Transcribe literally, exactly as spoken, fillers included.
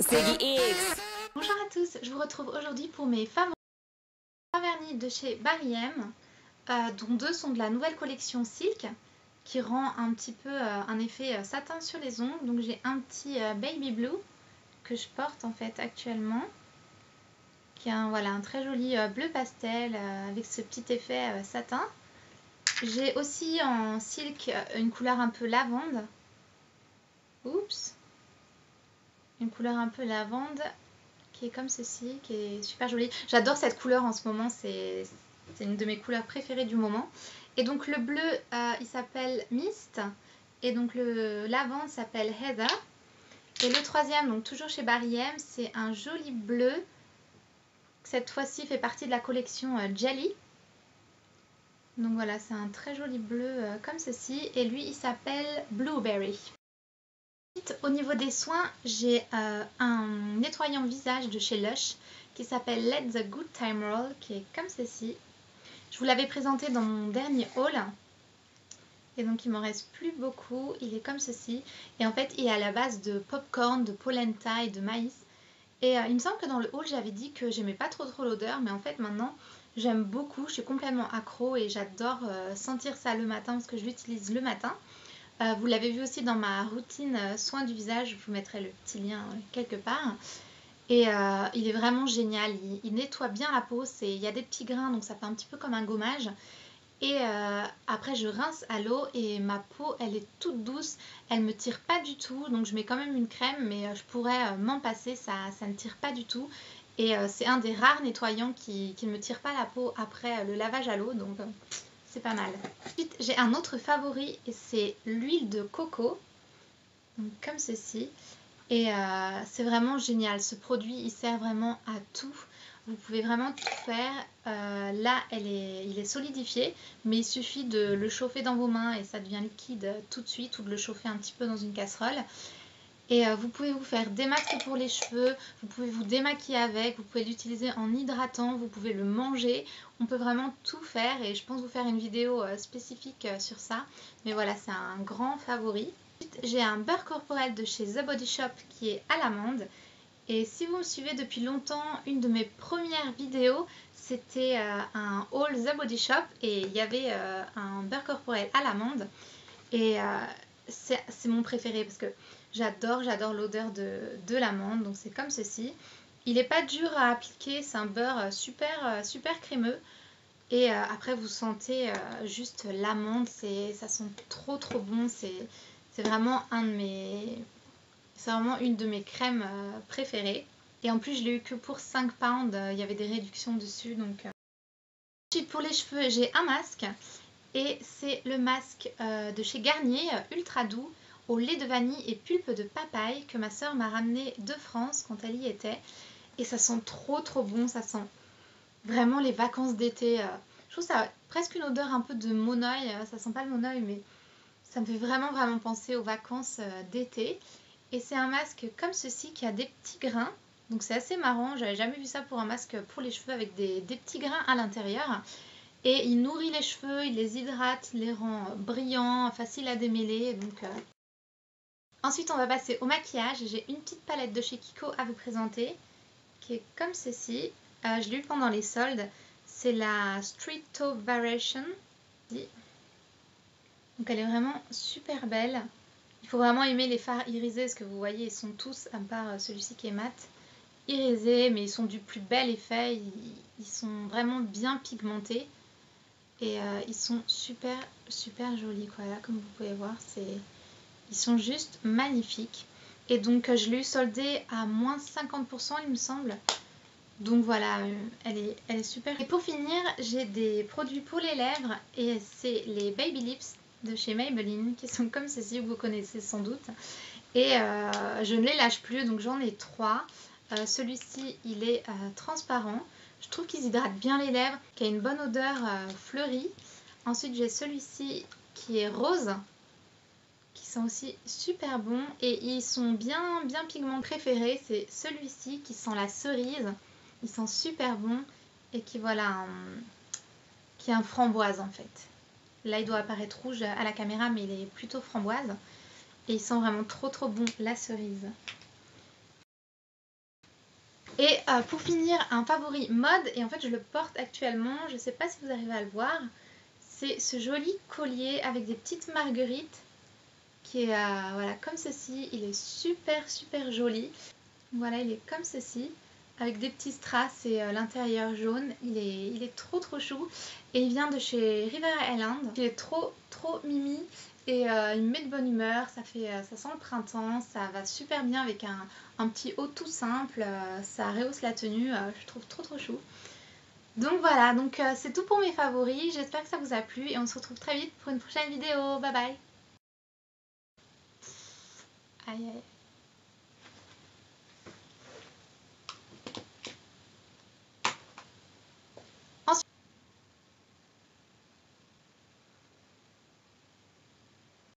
Ziggy X. Bonjour à tous, je vous retrouve aujourd'hui pour mes favoris vernis de chez Barry M, euh, dont deux sont de la nouvelle collection Silk, qui rend un petit peu euh, un effet euh, satin sur les ongles. Donc j'ai un petit euh, Baby Blue que je porte en fait actuellement, qui est un, voilà, un très joli euh, bleu pastel euh, avec ce petit effet euh, satin. J'ai aussi en Silk euh, une couleur un peu lavande. Oups, une couleur un peu lavande qui est comme ceci, qui est super jolie. J'adore cette couleur en ce moment, c'est une de mes couleurs préférées du moment. Et donc le bleu, euh, il s'appelle Mist, et donc le lavande s'appelle Heather. Et le troisième, donc toujours chez Barry M, c'est un joli bleu. Cette fois-ci fait partie de la collection euh, Jelly. Donc voilà, c'est un très joli bleu euh, comme ceci, et lui il s'appelle Blueberry. Au niveau des soins, j'ai euh, un nettoyant visage de chez Lush qui s'appelle Let the Good Time Roll, qui est comme ceci. Je vous l'avais présenté dans mon dernier haul, et donc il m'en reste plus beaucoup. Il est comme ceci, et en fait il est à la base de popcorn, de polenta et de maïs. Et euh, il me semble que dans le haul j'avais dit que j'aimais pas trop trop l'odeur, mais en fait maintenant j'aime beaucoup, je suis complètement accro et j'adore euh, sentir ça le matin parce que je l'utilise le matin. Euh, vous l'avez vu aussi dans ma routine euh, soin du visage, je vous mettrai le petit lien euh, quelque part. Et euh, il est vraiment génial, il, il nettoie bien la peau, il y a des petits grains donc ça fait un petit peu comme un gommage. Et euh, après je rince à l'eau et ma peau elle est toute douce, elle me tire pas du tout, donc je mets quand même une crème mais euh, je pourrais euh, m'en passer, ça, ça ne tire pas du tout. Et euh, c'est un des rares nettoyants qui ne me tire pas la peau après euh, le lavage à l'eau, donc... Euh, c'est pas mal. Ensuite, j'ai un autre favori et c'est l'huile de coco, donc comme ceci. Et euh, c'est vraiment génial. Ce produit, il sert vraiment à tout. Vous pouvez vraiment tout faire. Euh, là, elle est, il est solidifié, mais il suffit de le chauffer dans vos mains et ça devient liquide tout de suite, ou de le chauffer un petit peu dans une casserole. Et euh, vous pouvez vous faire des masques pour les cheveux, vous pouvez vous démaquiller avec, vous pouvez l'utiliser en hydratant, vous pouvez le manger. On peut vraiment tout faire et je pense vous faire une vidéo euh, spécifique euh, sur ça. Mais voilà, c'est un grand favori. Ensuite, j'ai un beurre corporel de chez The Body Shop qui est à l'amande. Et si vous me suivez depuis longtemps, une de mes premières vidéos, c'était euh, un haul The Body Shop et il y avait euh, un beurre corporel à l'amande. Et euh, c'est mon préféré parce que j'adore, j'adore l'odeur de, de l'amande. Donc c'est comme ceci. Il n'est pas dur à appliquer, c'est un beurre super, super crémeux. Et euh, après vous sentez euh, juste l'amande, ça sent trop trop bon. C'est vraiment un de mes... C'est vraiment une de mes crèmes euh, préférées. Et en plus je l'ai eu que pour cinq pounds, il y avait des réductions dessus. Donc... Euh... Ensuite pour les cheveux, j'ai un masque. Et c'est le masque euh, de chez Garnier, euh, ultra doux, au lait de vanille et pulpe de papaye, que ma soeur m'a ramené de France quand elle y était. Et ça sent trop trop bon, ça sent vraiment les vacances d'été. Euh. Je trouve ça a presque une odeur un peu de monoeil, euh, ça sent pas le monoeil, mais ça me fait vraiment vraiment penser aux vacances euh, d'été. Et c'est un masque comme ceci qui a des petits grains. Donc c'est assez marrant, j'avais jamais vu ça pour un masque pour les cheveux avec des, des petits grains à l'intérieur. Et il nourrit les cheveux, il les hydrate, il les rend brillants, faciles à démêler. Donc, euh... Ensuite, on va passer au maquillage. J'ai une petite palette de chez Kiko à vous présenter, qui est comme ceci. Euh, je l'ai eu pendant les soldes. C'est la Street Taupe Variation. Donc, elle est vraiment super belle. Il faut vraiment aimer les fards irisés, parce que vous voyez, ils sont tous, à part celui-ci qui est mat, irisés, mais ils sont du plus bel effet. Ils, ils sont vraiment bien pigmentés. Et euh, ils sont super super jolis quoi, là comme vous pouvez voir, c'est ils sont juste magnifiques. Et donc euh, je l'ai eu soldé à moins cinquante pour cent il me semble. Donc voilà, euh, elle, est, elle est super. Et pour finir, j'ai des produits pour les lèvres et c'est les Baby Lips de chez Maybelline qui sont comme ceci, vous connaissez sans doute. Et euh, je ne les lâche plus, donc j'en ai trois. Euh, Celui-ci il est euh, transparent. Je trouve qu'ils hydratent bien les lèvres, qui a une bonne odeur euh, fleurie. Ensuite j'ai celui-ci qui est rose, qui sent aussi super bon. Et ils sont bien bien pigmentés. Préféré c'est celui-ci qui sent la cerise. Il sent super bon et qui voilà un, qui est un framboise en fait. Là il doit apparaître rouge à la caméra mais il est plutôt framboise. Et il sent vraiment trop trop bon la cerise. Et euh, pour finir, un favori mode, et en fait je le porte actuellement, je sais pas si vous arrivez à le voir, c'est ce joli collier avec des petites marguerites qui est euh, voilà, comme ceci. Il est super super joli. Voilà, il est comme ceci avec des petits strass et euh, l'intérieur jaune. Il est, il est trop trop chou et il vient de chez Rivera Island. Il est trop trop mimi et euh, il me met de bonne humeur. Ça, fait, euh, ça sent le printemps, ça va super bien avec un, un petit haut tout simple. Euh, ça rehausse la tenue, euh, je trouve trop trop chou. Donc voilà, donc euh, c'est tout pour mes favoris. J'espère que ça vous a plu et on se retrouve très vite pour une prochaine vidéo. Bye bye. Aïe aïe.